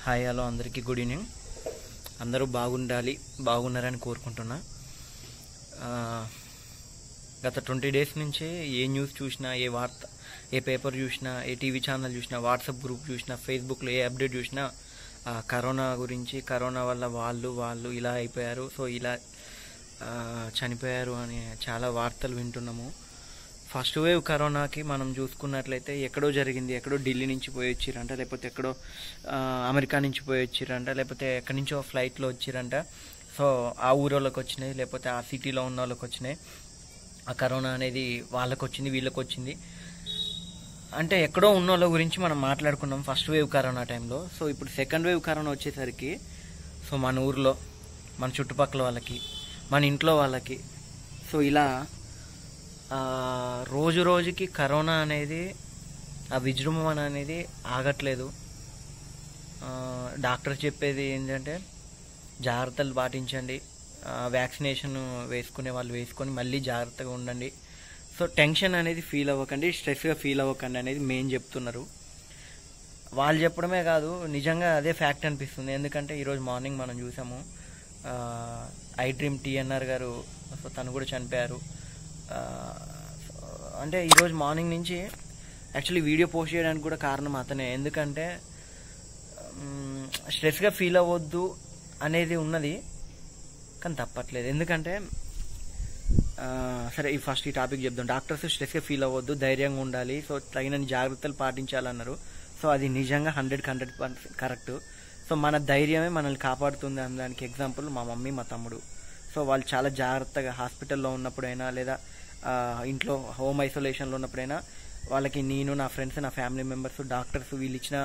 Hi hello అందరికీ good evening. అందరూ బాగున్నారని కోరుకుంటున్నా. గత 20 డేస్ నుంచే ఏ న్యూస్ చూసినా, ఏ వార్త, ఏ పేపర్ చూసినా, ఏ టీవీ ఛానల్ చూసినా, వాట్సాప్ గ్రూప్ చూసినా, ఫేస్బుక్లో ఏ అప్డేట్ చూసినా కరోనా గురించి, కరోనా వల్ల వాళ్ళు ఇలా అయిపోయారు, సో ఇలా చనిపోయారు అని చాలా వార్తలు వింటున్నాము. ఫస్ట్ వేవ్ కరోనాకి మనం చూసుకున్నట్లయితే ఎక్కడో జరిగింది, ఎక్కడో ఢిల్లీ నుంచి పోయి వచ్చిరంట, లేకపోతే ఎక్కడో అమెరికా నుంచి పోయి వచ్చిరంట, లేకపోతే ఎక్కడి నుంచో ఫ్లైట్లో వచ్చిరంట. సో ఆ ఊరోళ్ళకి వచ్చినాయి, లేకపోతే ఆ సిటీలో ఉన్న వాళ్ళకి వచ్చినాయి. ఆ కరోనా అనేది వాళ్ళకి వచ్చింది, వీళ్ళకి వచ్చింది అంటే ఎక్కడో ఉన్న వాళ్ళ గురించి మనం మాట్లాడుకున్నాం ఫస్ట్ వేవ్ కరోనా టైంలో. సో ఇప్పుడు సెకండ్ వేవ్ కరోనా వచ్చేసరికి సో మన ఊర్లో, మన చుట్టుపక్కల వాళ్ళకి, మన ఇంట్లో వాళ్ళకి, సో ఇలా రోజు రోజుకి కరోనా అనేది, ఆ విజృంభణ అనేది ఆగట్లేదు. డాక్టర్ చెప్పేది ఏంటంటే జాగ్రత్తలు పాటించండి, వ్యాక్సినేషన్ వేసుకునే వాళ్ళు వేసుకొని మళ్ళీ జాగ్రత్తగా ఉండండి, సో టెన్షన్ అనేది ఫీల్ అవ్వకండి, స్ట్రెస్గా ఫీల్ అవ్వకండి అనేది మెయిన్ చెప్తున్నారు. వాళ్ళు చెప్పడమే కాదు, నిజంగా అదే ఫ్యాక్ట్ అనిపిస్తుంది. ఎందుకంటే ఈరోజు మార్నింగ్ మనం చూసాము, I dream TNR garu, so తను కూడా చనిపోయారు. అంటే ఈరోజు మార్నింగ్ నుంచి యాక్చువల్లీ వీడియో పోస్ట్ చేయడానికి కూడా కారణం అతనే. ఎందుకంటే స్ట్రెస్గా ఫీల్ అవ్వద్దు అనేది ఉన్నది, కానీ తప్పట్లేదు. ఎందుకంటే సరే ఈ టాపిక్ చెప్దాం. డాక్టర్స్ స్ట్రెస్గా ఫీల్ అవ్వద్దు, ధైర్యంగా ఉండాలి, సో తగినన్ని జాగ్రత్తలు పాటించాలన్నారు. సో అది నిజంగా 100% కరెక్ట్. సో మన ధైర్యమే మనల్ని కాపాడుతుంది అనడానికి ఎగ్జాంపుల్ మా మమ్మీ, మా తమ్ముడు. సో వాళ్ళు చాలా జాగ్రత్తగా హాస్పిటల్లో ఉన్నప్పుడైనా, లేదా ఇంట్లో హోమ్ ఐసోలేషన్లో ఉన్నప్పుడైనా వాళ్ళకి నేను, నా ఫ్రెండ్స్, నా ఫ్యామిలీ మెంబర్స్, డాక్టర్స్ వీళ్ళు ఇచ్చిన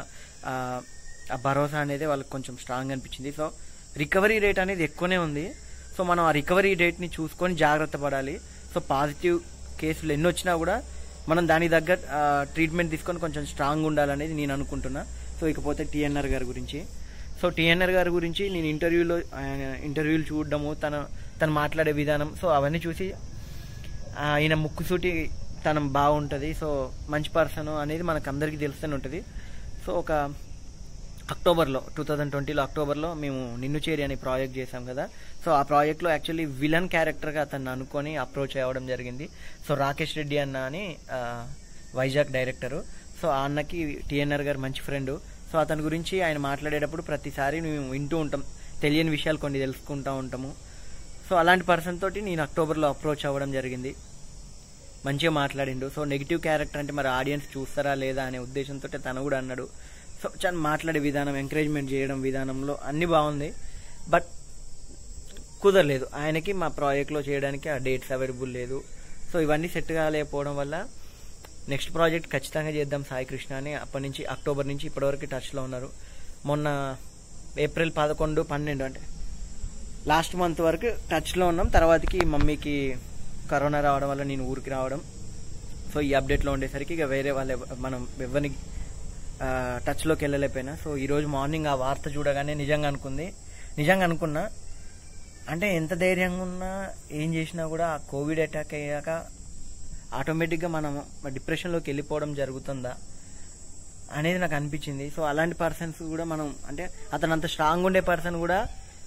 ఆ భరోసా అనేది వాళ్ళకి కొంచెం స్ట్రాంగ్ అనిపించింది. సో రికవరీ రేట్ అనేది ఎక్కువనే ఉంది. సో మనం ఆ రికవరీ రేట్ని చూసుకొని జాగ్రత్త పడాలి. సో పాజిటివ్ కేసులు ఎన్ని వచ్చినా కూడా మనం దానికి దగ్గర ట్రీట్మెంట్ తీసుకొని కొంచెం స్ట్రాంగ్ ఉండాలనేది నేను అనుకుంటున్నా. సో ఇకపోతే టీఎన్ఆర్ గారి గురించి, సో టీఎన్ఆర్ గారి గురించి నేను ఇంటర్వ్యూలు చూడడము, తను మాట్లాడే విధానం, సో అవన్నీ చూసి ఈయన ముక్కుసూటి తనం బాగుంటుంది, సో మంచి పర్సన్ అనేది మనకు అందరికీ తెలుస్తూనే ఉంటుంది. సో ఒక అక్టోబర్లో 2020 అక్టోబర్లో మేము నిన్ను చేరి అనే ప్రాజెక్ట్ చేసాం కదా. సో ఆ ప్రాజెక్ట్లో యాక్చువల్లీ విలన్ క్యారెక్టర్గా అతన్ని అనుకొని అప్రోచ్ అవ్వడం జరిగింది. సో రాకేష్ రెడ్డి అన్న అని వైజాగ్ డైరెక్టరు. సో ఆ అన్నకి టీఎన్ఆర్ గారు మంచి ఫ్రెండ్. సో అతని గురించి ఆయన మాట్లాడేటప్పుడు ప్రతిసారి మేము వింటూ ఉంటాం, తెలియని విషయాలు కొన్ని తెలుసుకుంటూ ఉంటాము. సో అలాంటి పర్సన్ తోటి నేను అక్టోబర్లో అప్రోచ్ అవ్వడం జరిగింది. మంచిగా మాట్లాడిండు. సో నెగిటివ్ క్యారెక్టర్ అంటే మరి ఆడియన్స్ చూస్తారా లేదా అనే ఉద్దేశంతో తను కూడా అన్నాడు. సో చాలా మాట్లాడే విధానం, ఎంకరేజ్మెంట్ చేయడం విధానంలో అన్ని బాగుంది. బట్ కుదరలేదు ఆయనకి మా ప్రాజెక్ట్లో చేయడానికి, ఆ డేట్స్ అవైలబుల్ లేదు. సో ఇవన్నీ సెట్ కాలేకపోవడం వల్ల నెక్స్ట్ ప్రాజెక్ట్ ఖచ్చితంగా చేద్దాం సాయి కృష్ణ అని అప్పటి నుంచి అక్టోబర్ నుంచి ఇప్పటివరకు టచ్లో ఉన్నారు. మొన్న ఏప్రిల్ 11, 12 అంటే లాస్ట్ మంత్ వరకు టచ్లో ఉన్నాం. తర్వాతకి మమ్మీకి కరోనా రావడం వల్ల నేను ఊరికి రావడం, సో ఈ అప్డేట్లో ఉండేసరికి ఇక వేరే మనం ఎవరిని టచ్లోకి వెళ్ళలేకపోయినా. సో ఈరోజు మార్నింగ్ ఆ వార్త చూడగానే నిజంగా అనుకున్నా, అంటే ఎంత ధైర్యంగా ఉన్నా ఏం చేసినా కూడా ఆ కోవిడ్ అటాక్ అయ్యాక ఆటోమేటిక్గా మనం డిప్రెషన్లోకి వెళ్ళిపోవడం జరుగుతుందా అనేది నాకు అనిపించింది. సో అలాంటి పర్సన్స్ కూడా మనం, అంటే అతను అంత స్ట్రాంగ్ ఉండే పర్సన్ కూడా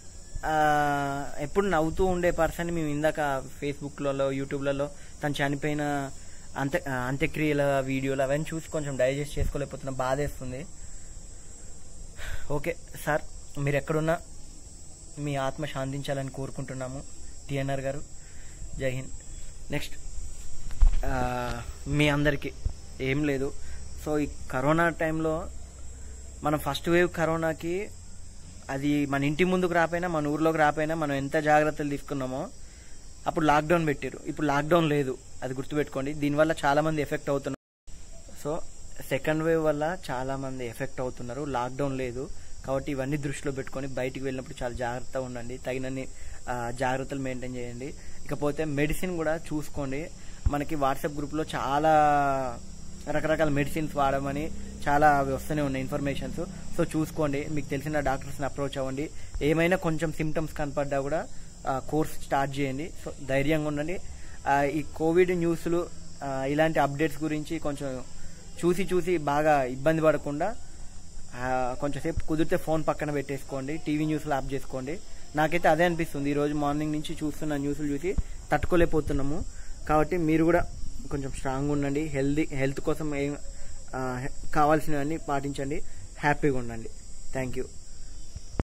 ఎప్పుడు నవ్వుతూ ఉండే పర్సన్ మేము ఇందాక ఫేస్బుక్లలో, యూట్యూబ్లలో తను చనిపోయిన అంత్యక్రియల వీడియోలు అవన్నీ చూసి కొంచెం డైజెస్ట్ చేసుకోలేకపోతున్నా, బాధేస్తుంది. ఓకే సార్, మీరు ఎక్కడున్నా మీ ఆత్మ శాంతించాలని కోరుకుంటున్నాము టీఎన్ఆర్ గారు. జై హింద్. నెక్స్ట్ మీ అందరికీ ఏం లేదు. సో ఈ కరోనా టైంలో మనం ఫస్ట్ వేవ్ కరోనాకి అది మన ఇంటి ముందుకు రాపోయినా, మన ఊర్లోకి రాపోయినా మనం ఎంత జాగ్రత్తలు తీసుకున్నామో, అప్పుడు లాక్డౌన్ పెట్టారు, ఇప్పుడు లాక్డౌన్ లేదు, అది గుర్తుపెట్టుకోండి. దీనివల్ల చాలామంది ఎఫెక్ట్ అవుతున్నారు. సో సెకండ్ వేవ్ వల్ల చాలామంది ఎఫెక్ట్ అవుతున్నారు, లాక్డౌన్ లేదు. కాబట్టి ఇవన్నీ దృష్టిలో పెట్టుకొని బయటికి వెళ్ళినప్పుడు చాలా జాగ్రత్తగా ఉండండి, తగినన్ని జాగ్రత్తలు మెయింటైన్ చేయండి. ఇకపోతే మెడిసిన్ కూడా చూసుకోండి. మనకి వాట్సాప్ గ్రూప్లో చాలా రకరకాల మెడిసిన్స్ వాడమని చాలా వస్తూనే ఉన్నాయి ఇన్ఫర్మేషన్స్. సో చూసుకోండి, మీకు తెలిసిన డాక్టర్స్ని అప్రోచ్ అవ్వండి. ఏమైనా కొంచెం సిమ్టమ్స్ కనపడ్డా కూడా కోర్స్ స్టార్ట్ చేయండి. సో ధైర్యంగా ఉండండి. ఈ కోవిడ్ న్యూస్లు, ఇలాంటి అప్డేట్స్ గురించి కొంచెం చూసి బాగా ఇబ్బంది పడకుండా కొంచెంసేపు కుదిరితే ఫోన్ పక్కన పెట్టేసుకోండి, టీవీ న్యూస్లు ఆఫ్ చేసుకోండి. నాకైతే అదే అనిపిస్తుంది. ఈరోజు మార్నింగ్ నుంచి చూస్తున్న న్యూస్లు చూసి తట్టుకోలేకపోతున్నాము. కాబట్టి మీరు కూడా కొంచెం స్ట్రాంగ్ ఉండండి, హెల్త్ కోసం ఏం కావాల్సినవన్నీ పాటించండి, హ్యాపీగా ఉండండి. Thank you.